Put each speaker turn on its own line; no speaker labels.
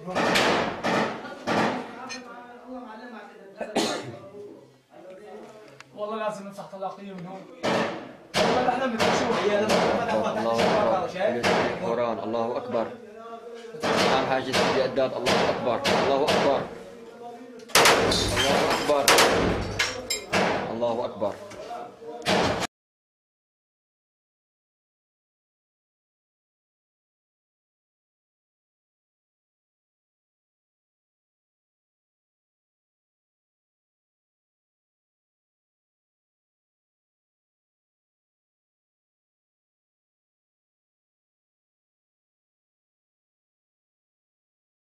والله لازم نمسح طلاقية من هون. والله احنا بنشوف هي
الله أكبر. قرآن الله أكبر. الآن حاجة سيدي أداد الله أكبر. الله أكبر. الله أكبر. الله أكبر.